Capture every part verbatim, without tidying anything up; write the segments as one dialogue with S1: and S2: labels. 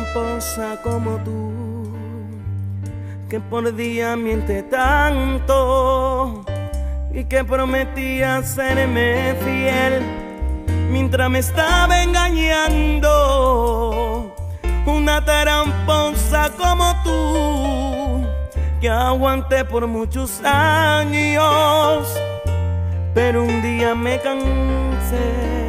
S1: tramposa como tú, que por día miente tanto y que prometía serme fiel mientras me estaba engañando. Una tramposa como tú, que aguanté por muchos años, pero un día me cansé.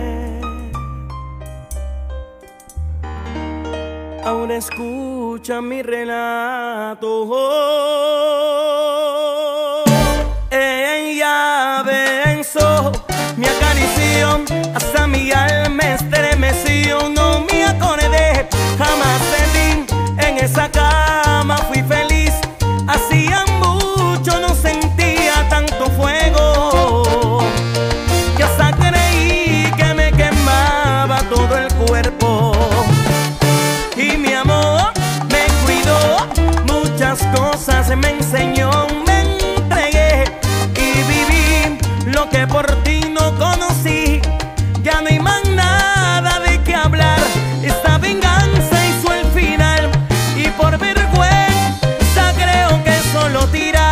S1: Ahora escucha mi relato. Ella pensó, me acarició, hasta mi alma estremeció. No me acordé jamás de ti, en esa cama fui feliz. Hacía mucho no sentía tanto fuego, que hasta creí que me quemaba todo el cuerpo. Y mi amor me cuidó, muchas cosas me enseñó, me entregué y viví lo que por ti no conocí. Ya no hay más nada de qué hablar, esta venganza hizo el final y por vergüenza creo que solo tiras.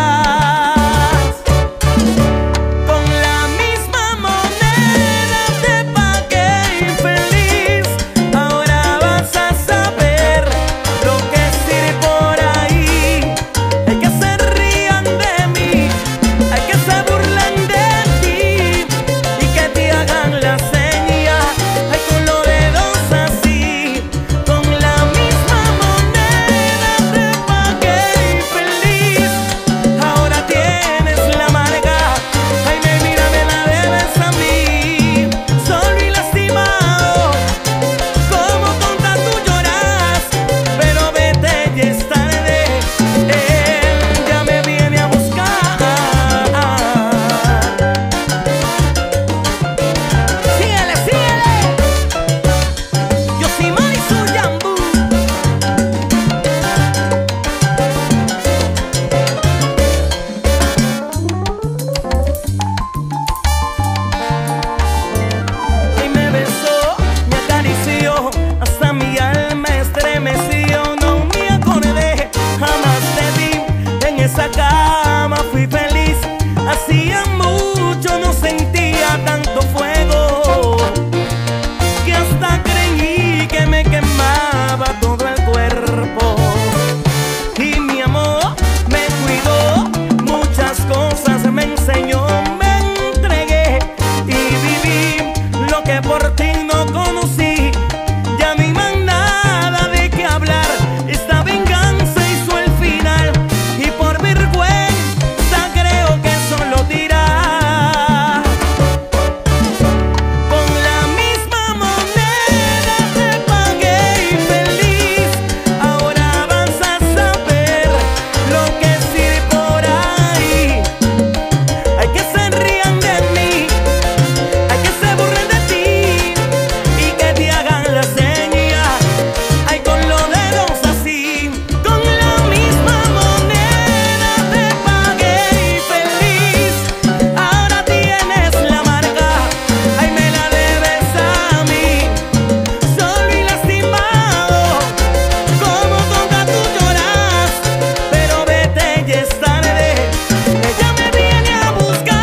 S1: Con la misma moneda te pagué infeliz, ahora vas a saber lo que es ir por ahí. Hay que se rían de mí, hay que se burlen de ti y que te hagan la seña, ay, con los dedos así. Con la misma moneda te pagué infeliz, ahora tienes la amarga, ay, me mira, me la debes a mí. Solo y lastimado, como tonta tú lloras, pero vete, ya es tarde, él ya me viene a buscar. Síguele, síguele. Yo soy Marisol Yambú. Y me besó, me acarició, hasta mi alma estremeció. No me acordé jamás de ti, en esa cama fui feliz. Hacía mucho no sentía tanto fuego, que hasta creí que me quemaba todo el cuerpo. Y mi amor me cuidó, muchas cosas me enseñó, me entregué y viví lo que por ti no conocí. Ya no hay más nada de qué hablar, esta venganza hizo el final y por vergüenza creo que solo tiras. Con la misma moneda te pagué infeliz, ahora vas a saber lo que es ir por ahí. Hay que se rían de mí, hay que se burlen de ti y que te hagan la seña, ay, con los dedos así. Con la misma moneda te pagué infeliz, ahora tienes la marca, ay, me la debes a mí. Solo y lastimado, como tonta tú lloras, pero vete, ya es tarde, ella me viene a buscar.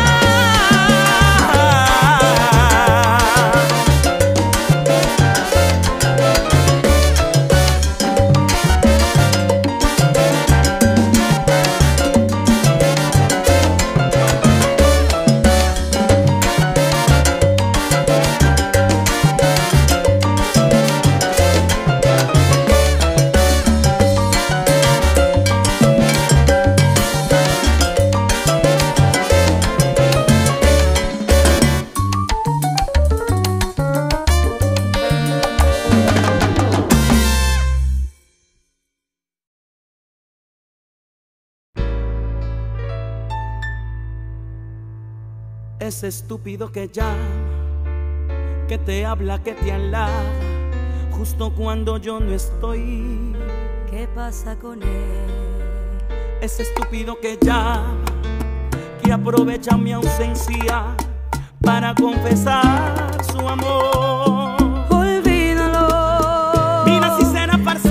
S1: Ese estúpido que llama, que te habla, que te halaga, justo cuando yo no estoy.
S2: ¿Qué pasa con él?
S1: Ese estúpido que llama, que aprovecha mi ausencia para confesar su amor.
S2: Olvídalo.
S1: Mira, si será farsa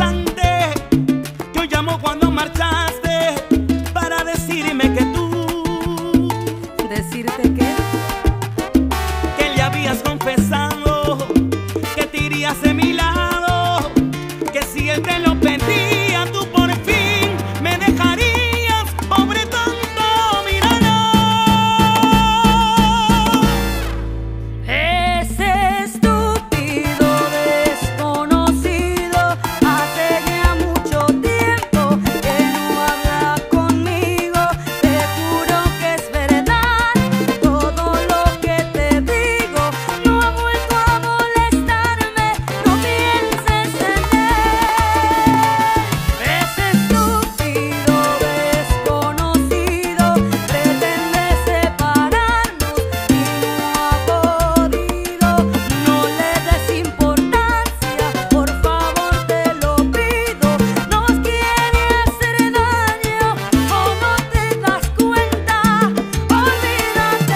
S1: querías de mi lado, que si él te lo pedía, tú por fin me dejarías, pobre tonto, míralo.
S2: Ese estúpido desconocido hace ya mucho tiempo que no habla conmigo. Te juro que es verdad todo lo que te digo. No ha vuelto a molestarme, no pienses en él. Ese estúpido desconocido pretende separarnos y no ha podido. No le des importancia, por favor te lo pido. Nos quiere hacer daño o no te das cuenta. Olvídate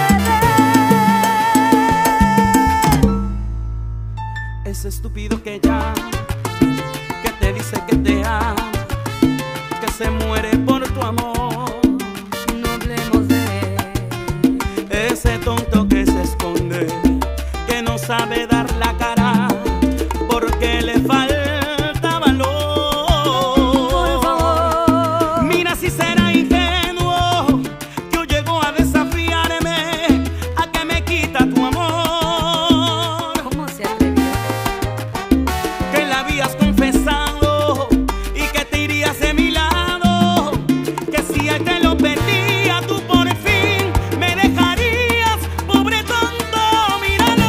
S2: de él.
S1: Ese estúpido que ya, que te dice que te ama, que se muere por tu amor.
S2: No hablemos de él.
S1: Ese tonto que se esconde, que no sabe dar la cara, porque le falta valor.
S2: Por favor.
S1: Mira si será ingenuo, que hoy llegó a desafiarme, a que me quita tu amor.
S2: ¿Cómo se atrevió?
S1: Que la habías confesado y que te irías de mi lado, que si él te lo pedía, tú por fin me dejarías, pobre tonto, míralo.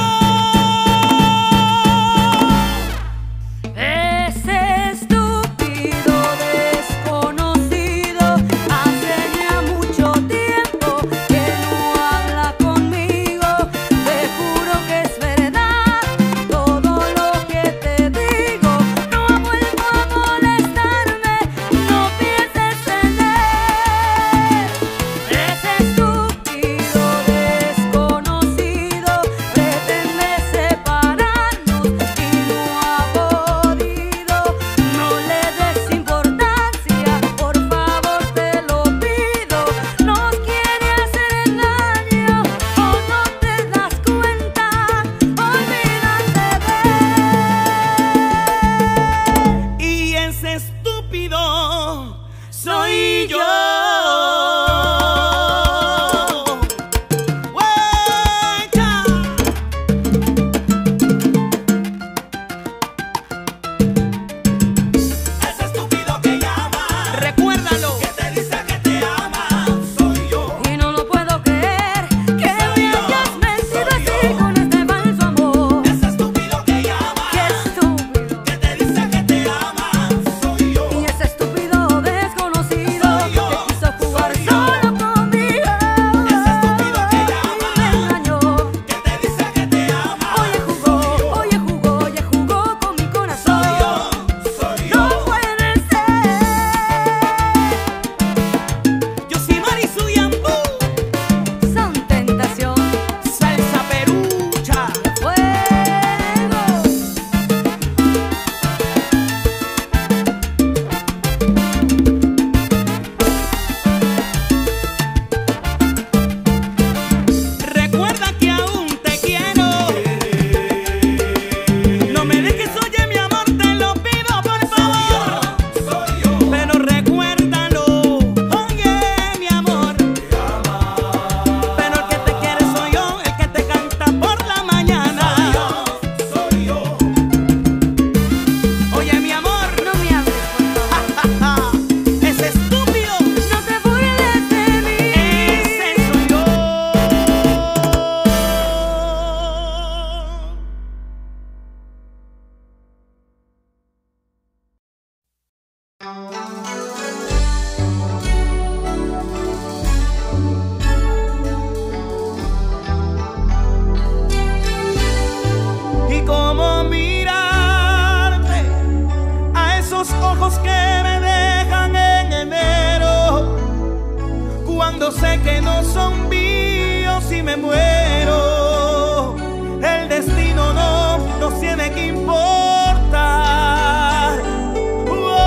S2: Ese estúpido desconocido hace ya mucho tiempo que no habla conmigo. Te juro que es verdad todo lo que te digo. No ha vuelto a molestarme, no pienses en él. Ese estúpido desconocido pretende separarnos y no ha podido. No le des importancia, por favor te lo pido. Nos quiere hacer daño o no te das cuenta. Olvídate de él.
S1: Y ese estúpido soy yo. ¡Huecha! Ese estúpido que llama, recuérdalo, que te dice que te ama, soy yo.
S2: Y no lo puedo creer que me hayas mentido así con este falso amor.
S1: Ese estúpido que llama,
S2: Qué estúpido.
S1: que te dice que te ama, soy yo.
S2: Y ese estúpido desconocido
S1: Soy yo,
S2: que quiso jugar
S1: soy yo.
S2: solo conmigo.
S1: Ese estúpido que llama,
S2: me engañó.
S1: que te dice que te ama,
S2: Oye jugó, oye jugó, oye jugó con mi corazón.
S1: soy yo, soy yo.
S2: No puede ser.
S1: Yo soy Marisu Yambú,
S2: Son tentación,
S1: salsa perucha.
S2: fuego.
S1: Recuerda que aún te quiero. No me dejes, oye mi amor, te lo pido por favor. Pero recuérdalo, oye mi amor. Pero el que te quiere soy yo, el que te canta por la mañana. Oye mi amor,
S2: No me hables, por favor.
S1: ese estúpido,
S2: No te burles de mí.
S1: ese soy yo. Y cómo mirarte a esos ojos que me dejan en enero, cuando sé que no son míos y me muero. El destino no nos tiene que importar. Oh.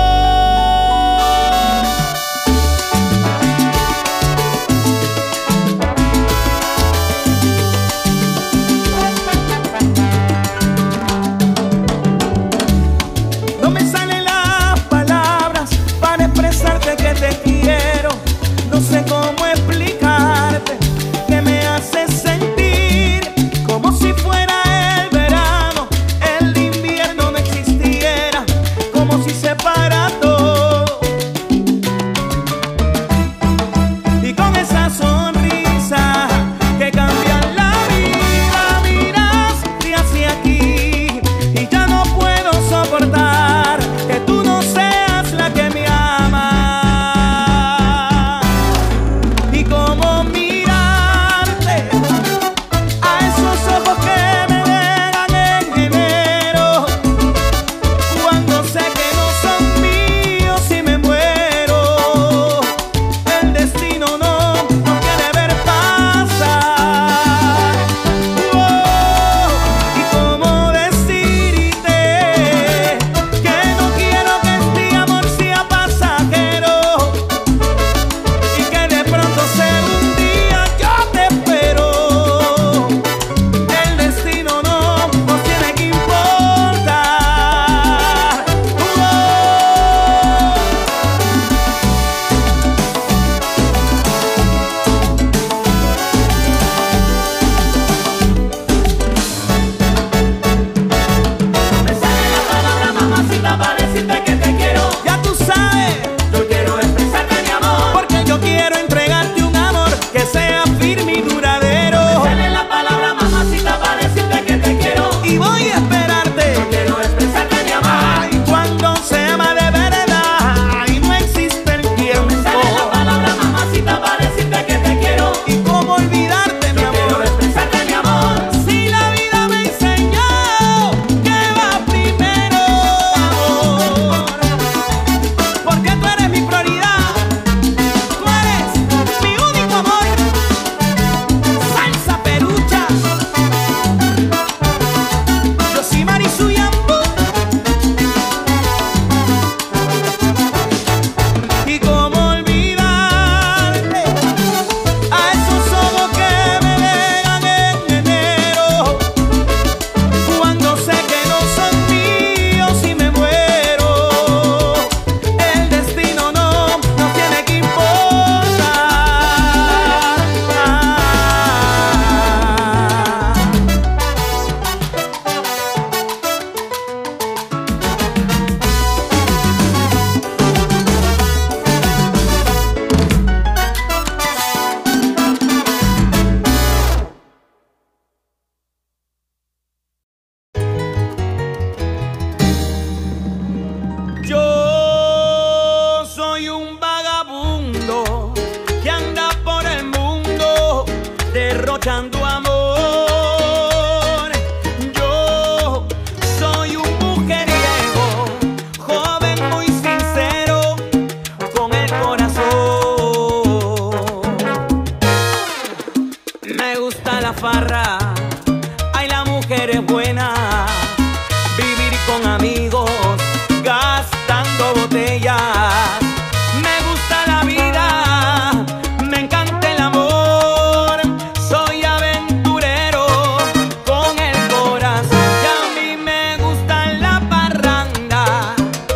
S1: mujeres buenas, vivir con amigos, gastando botellas. Me gusta la vida, me encanta el amor, soy aventurero con el corazón. Y a mí me gusta la parranda,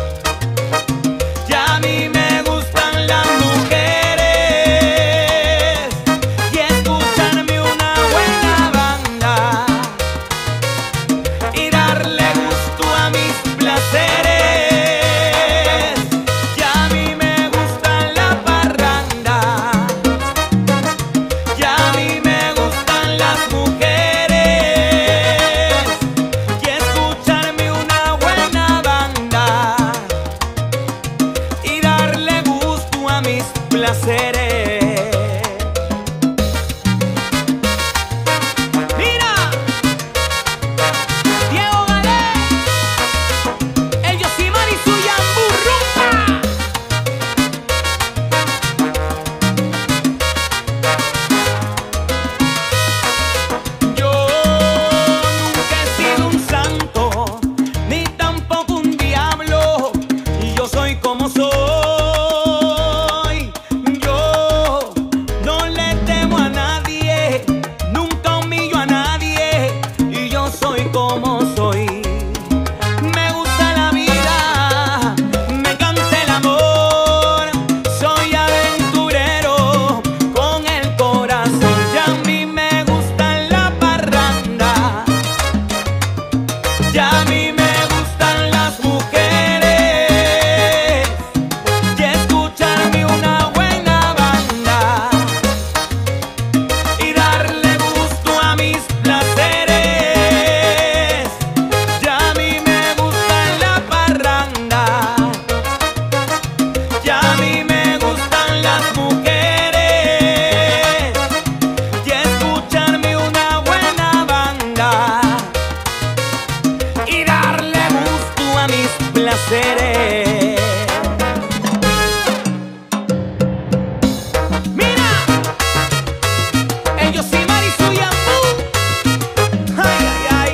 S1: y a mí me gustan las mujeres, y escucharme una buena banda y darle gusto a mis placeres. Y a mí me gusta la parranda, y a mí me gustan las mujeres, y escucharme una buena banda y darle gusto a mis placeres. Mira, Diego Galés, el Yosimar y su Yamburrumba. Yo nunca he sido un santo, ni tampoco un diablo, y yo soy como soy. Yo no le temo a nadie, nunca humillo a nadie, y yo soy como soy. Me gusta la vida, me encanta el amor, soy aventurero con el corazón. Y a mí me gusta la parranda, y a mí me gustan las mujeres, y escucharme una buena banda y darle gusto a mis placeres. Y a mí me gusta la parranda, y a mí me gustan las mujeres, y escucharme una buena banda y darle gusto a mis placeres. Mira, el Yosimar y su Yambú. Ay, ay, ay.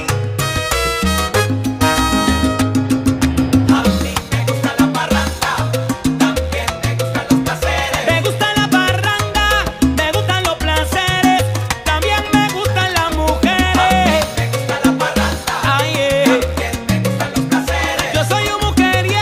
S1: A mí me gusta la parranda, también me gustan los placeres. Me gusta la parranda, me gustan los placeres, también me gustan las mujeres. Me gusta la parranda, ay, eh. También me gustan los placeres. Yo soy un mujeriego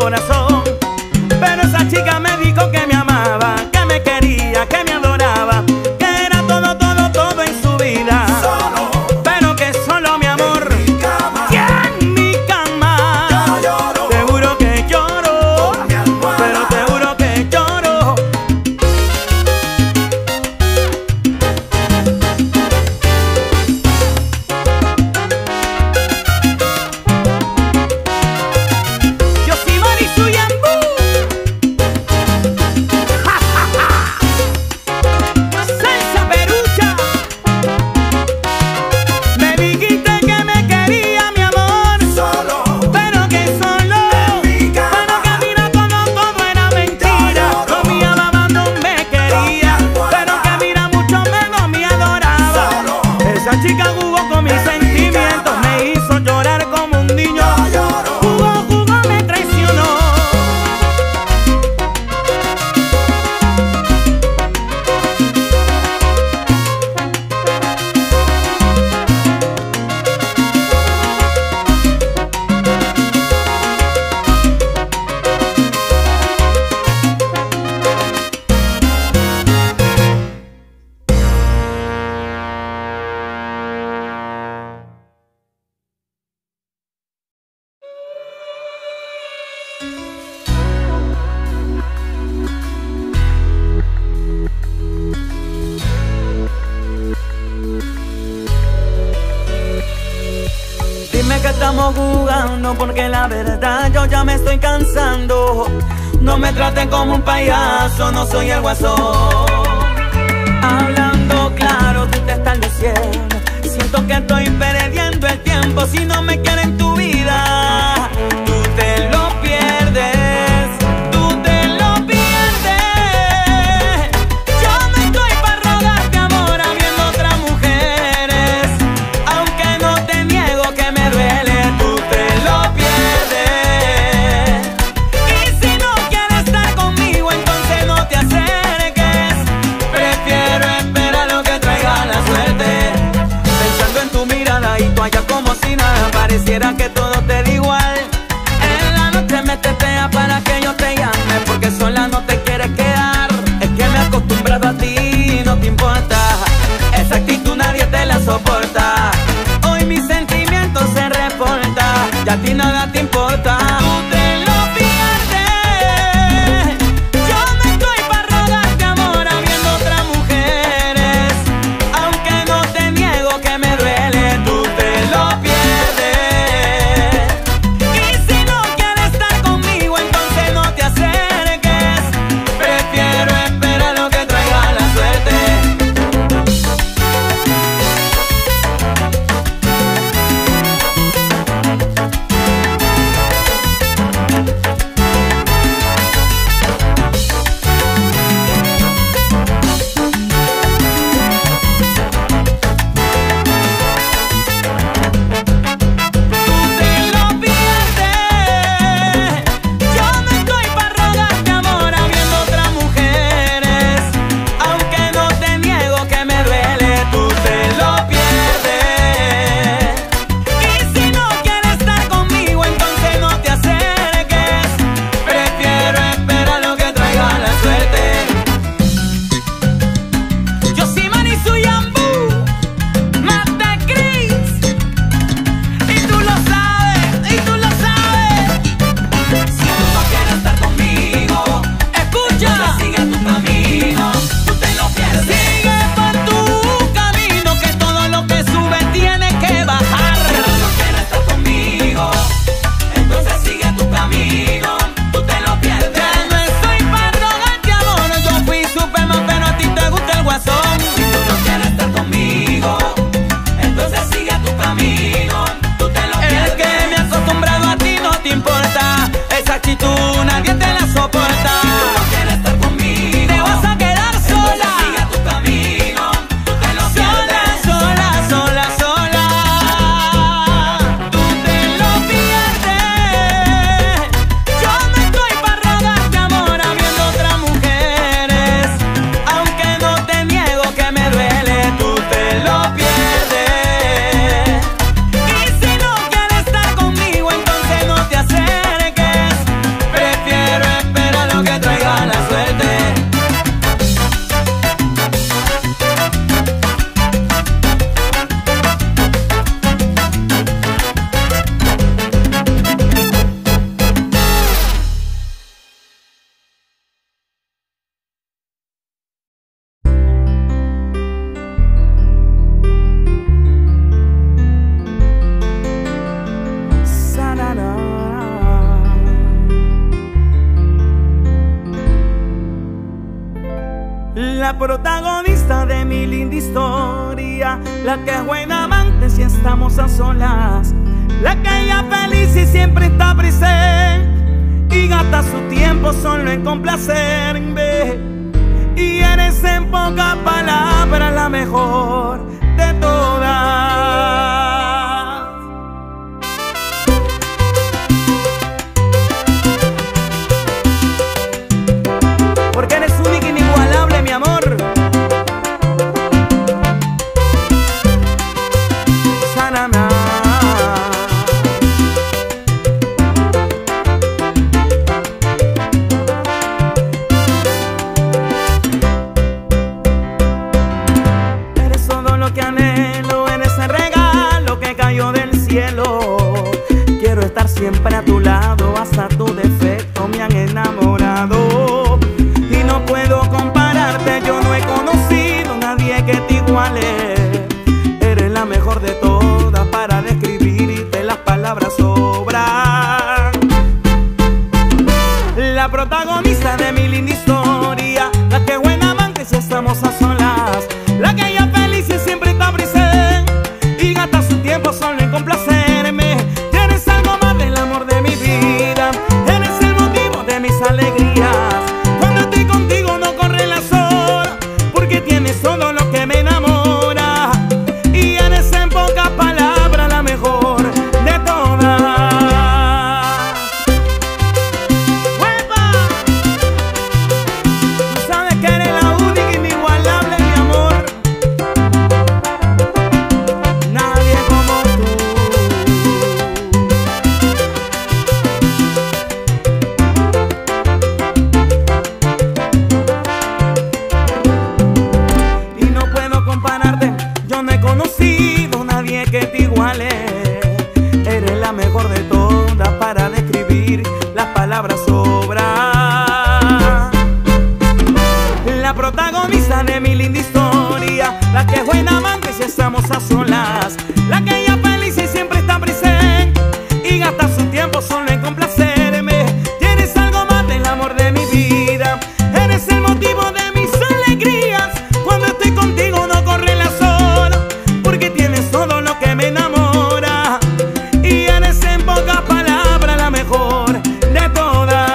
S1: corazón. Pero esa chica me dijo que me amaba, que me quería, que me adoraba, que era todo, todo, todo en su vida.
S3: Solo,
S1: pero que solo mi amor
S3: en mi cama,
S1: y en mi cama.
S3: yo lloro,
S1: Te juro que lloro,
S3: con mi almohada.
S1: pero te juro que lloro. Yo soy Marisol Yambú. Salsa perucha. Me dijiste que me quería, mi amor,
S3: Solo,
S1: pero que solo,
S3: en mi cama.
S1: pero que mira como todo era mentira. No me amaba, no me quería, pero que mira mucho menos me adoraba.
S3: Solo,
S1: Esa chica jugó con mis sentimientos, me hizo llorar como un niño.
S3: yo lloro,
S1: Jugó, jugó, me traicionó. Dime que estamos jugando, porque la verdad yo ya me estoy cansando. No me traten como un payaso, no soy el guasón. Hablando claro, tú te estás diciendo. Siento que estoy perdiendo el tiempo. Si no me quieres en tu vida, tú te lo pierdes, tú te lo pierdes. Yo no estoy para rogarte amor habiendo otras mujeres, aunque no te niego que me duele, tú te lo pierdes. Y si no quieres estar conmigo, entonces no te acerques. Prefiero esperar lo que traiga la suerte. Pensando en tu mirada y tú allá como si nada, pareciera que todo te da igual. En la noche me tetea para que yo te llame, porque sola no te quieres quedar. Es que me he acostumbrado a ti, no te importa. Esa actitud nadie te la soporta. Hoy mis sentimientos se reportan, ya a ti nada te importa. Tú te lo pierdes. Yo no estoy para rogarte amor habiendo otras mujeres, aunque no te niego que me duele, tú te lo pierdes. Y si no quieres estar conmigo, entonces no te acerques. Prefiero esperar lo que traiga la suerte. la protagonista de mi linda historia, la que es buena amante si estamos a solas, la que ella feliz y siempre está presente y gasta su tiempo solo en complacerme. Y eres en pocas palabras la mejor de todas. Porque eres única e inigualable, mi amor. Sáname. Eres todo lo que anhelo, eres el regalo que cayó del cielo. Quiero estar siempre a tu lado, hasta tu defecto me han enamorado. No puedo compararte, yo no he conocido a nadie que te iguale. Eres la mejor de todas para describirte, las palabras sobran. La protagonista de mi linda historia, la que es buena amante si estamos a solas, la que ella feliz y siempre está presente y gasta su tiempo solo en complacerme. Tienes algo más del amor de mi vida, eres el motivo de mis alegrías. Tienes todo lo que me enamora y eres en pocas palabras la mejor de todas. ¡Huepa! Tú sabes que eres la única e inigualable, mi amor. Nadie como tú. Yo no he conocido a nadie que te iguale. Eres la mejor de todas para describir, las palabras sobran. La protagonista de mi linda historia, la que es buena amante si estamos a solas, la que ella feliz y siempre está presente y gasta su tiempo solo en complacerme. Tienes algo más del amor de mi vida, eres el motivo de mis alegrías. Cuando estoy contigo no corre la sola, porque tienes todo lo que me enamora y eres en pocas palabras la mejor de todas.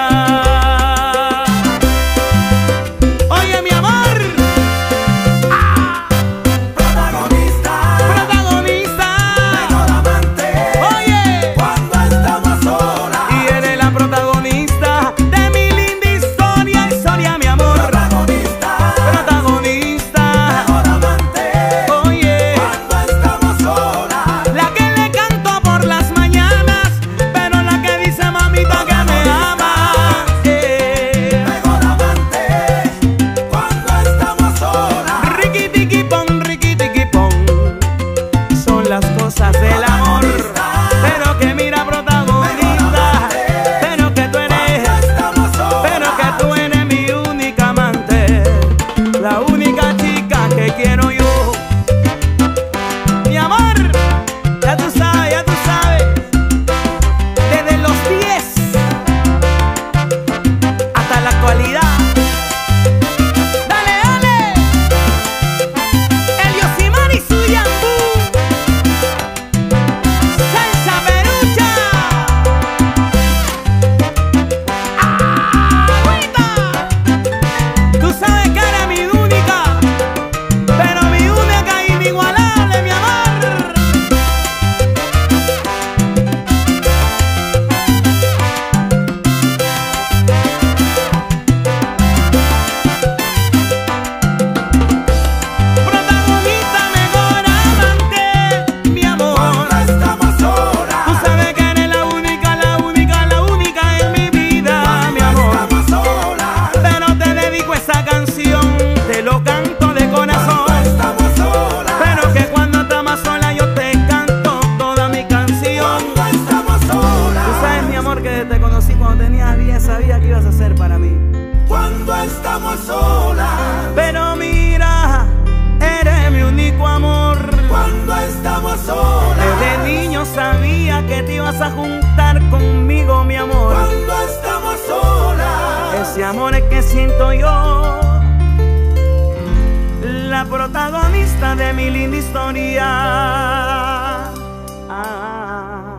S1: Oye, mi amor. ¡Ah!
S3: Protagonista,
S1: Protagonista,
S3: mejor amante.
S1: Oye,
S3: Cuando estamos solas.
S1: y eres la protagonista de mi linda historia, historia, mi amor.
S3: Protagonista,
S1: Protagonista,
S3: mejor amante.
S1: oye,
S3: Cuando estamos solas.
S1: la que le canto por las mañanas, pero la que dice mamita que me ama. Eh.
S3: Mejor amante. Cuando estamos solas.
S1: Riqui tiqui pon, riqui tiqui pon, son las cosas del amor. Pero que mira, protagonista, pero que tú eres,
S3: Estamos solas.
S1: pero que tú eres mi única amante, la única chica que quiero yo. Mi amor, ya tú sabes, ya tú sabes, desde los diez hasta la actualidad. Dale, dale, el Yosimar y su yambú, salsa perucha, agüita. Tú sabes que eres mi única, pero mi única e inigualable, mi amor. Protagonista, mejor amante, mi amor.
S3: Cuando estamos solas.
S1: Tú sabes que eres la única, la única, la única en mi vida, mi amor.
S3: Estamos solas.
S1: Pero te dedico esa canción, te lo canto de corazón.
S3: Estamos solas.
S1: Pero que cuando estamos sola yo te canto toda mi canción.
S3: Cuando estamos solas.
S1: Tú sabes, mi amor, que te conocí cuando tenías diez, sabía que ibas a ser para mí.
S3: Cuando estamos solas.
S1: Pero mira, eres mi único amor.
S3: Cuando estamos solas.
S1: Desde niño sabía que te ibas a juntar conmigo, mi amor.
S3: Cuando estamos solas.
S1: Ese amor es que siento yo la protagonista de mi linda historia. Ah.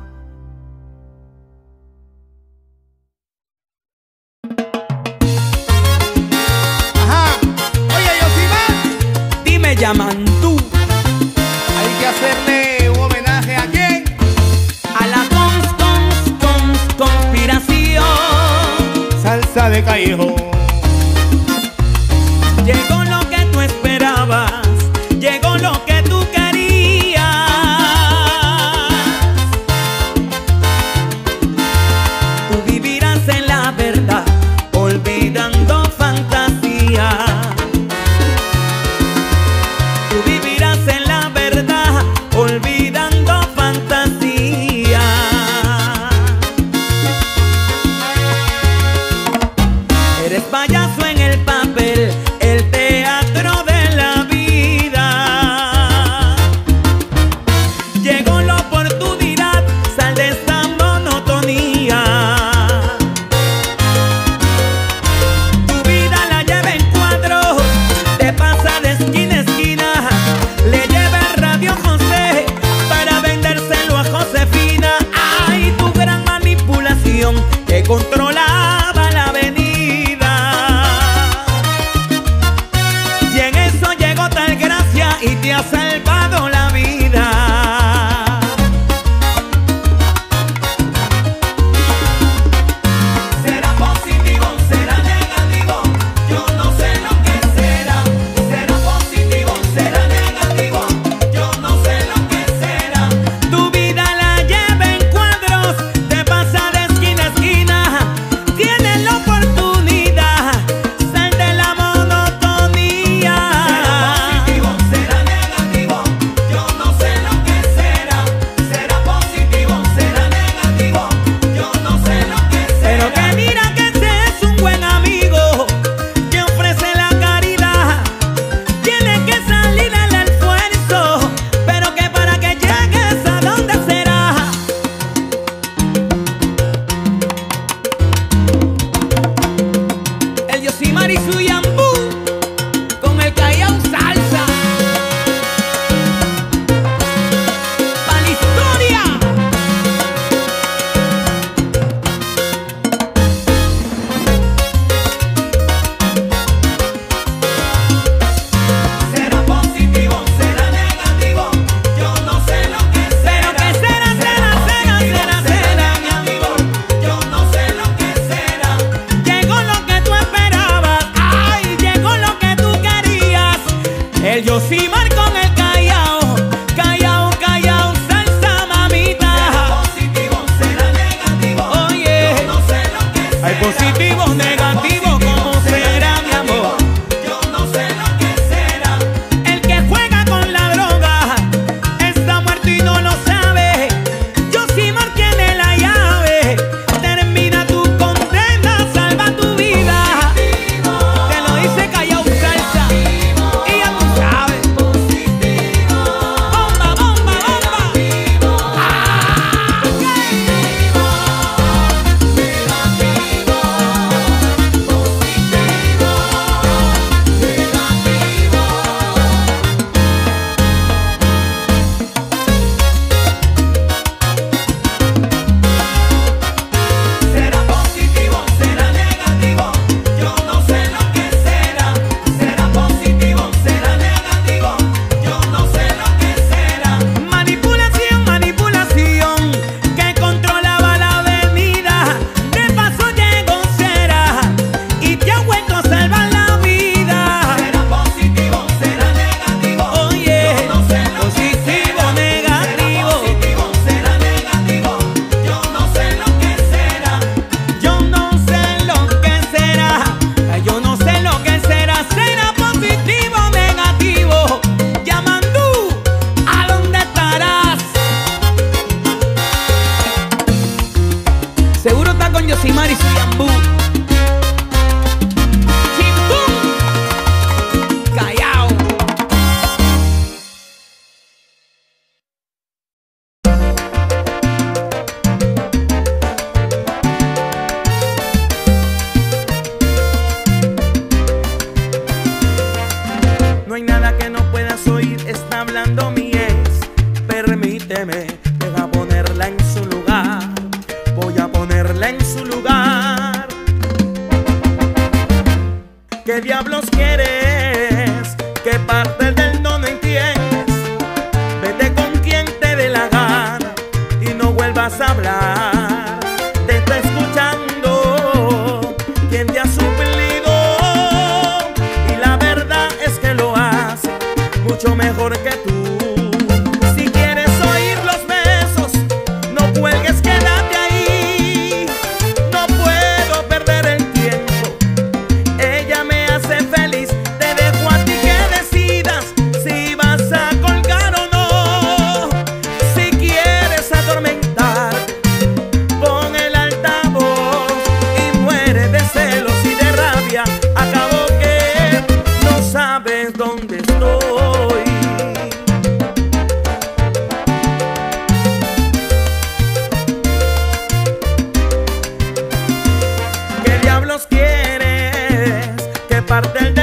S4: Ajá. Oye, Yosimar,
S1: Dime, llaman tú
S4: hay que hacerle un homenaje a quién.
S1: a la cons, cons, cons, conspiración.
S4: Salsa de Callejón.
S1: Llegó lo que tú esperabas, llegó lo que tú querías. Tú vivirás en la verdad, olvidando fantasía. Tú vivirás en la verdad, olvidando fantasía. Eres payaso en el papel, el teatro de la vida. Llegó la oportunidad, sal de esta monotonía. Tu vida la lleva en cuadros, te pasa de esquina a esquina. Le lleva el radio José para vendérselo a Josefina. Ay, tu gran manipulación que controlaba la avenida. Y en eso llegó tal gracia y te ha salvado la vida. Será positivo, será negativo, yo no sé lo que será. Será positivo, será negativo, yo no sé lo que será. Tu vida la lleva en cuadros, te pasa de esquina a esquina. Tienes la oportunidad, sal de la monotonía. Será positivo, será negativo, yo no sé lo que será. Será positivo, será negativo, yo no sé lo que será. Pero que mira que ese es un buen amigo que ofrece la caridad. Tiene que salir al esfuerzo, pero que para que llegues a donde será. El Yosimar y su Yambú con el Callao Salsa. Pa' la historia. Será positivo, será negativo, yo no sé lo que será. Pero que será, será, será, será, será, mi amigo, yo no sé lo que será. Llegó lo que tú esperabas, ay, llegó lo que tú querías. El Yosimar con el Callao, Callao, Callao, salsa, mamita. Será positivo, será negativo, oye, yo no sé lo que será. Hay positivo, negativo, ¿cómo será, mi amor? Yo no sé lo que será. El que juega con la droga está muerto y no lo sabe. Yosimar tiene la llave, termina tu condena, salva tu vida. Te lo dice Callao Salsa y ya tú sabes. Bomba, bomba, bomba. Ah, será positivo, será negativo, yo no sé lo que será. Será positivo, será negativo, yo no sé lo que será. Manipulación, manipulación que controlaba la avenida. De paso llegó será y te ha vuelto a salvar la vida. Será positivo, será negativo, oye, yo no sé lo positivo, que negativo. Será positivo, será negativo, yo no sé lo que será. Yo no sé lo que será. Ay, yo no sé lo que será. Será positivo o negativo. Yamandú, ¿a dónde estarás? Seguro está con Yosimar y su Yambú. Chimbum, Callao. No hay ponla en su lugar. ¿Qué diablos quieres? ¿Qué parte del no no entiendes? Vete con quien te dé la gana y no vuelvas a hablar. Te está escuchando quien te ha suplido, y la verdad es que lo hace mucho mejor que tú. Si quieres oír los besos, no cuelgues, quédate ahí. No puedo perder el tiempo, ella me hace feliz. Te dejo a ti que decidas si vas a colgar o no. Si quieres atormentarte, pon el altavoz y muere de celos y de rabia. Acabo que no sabes dónde estoy. ¿Qué diablos quieres? ¿Qué parte del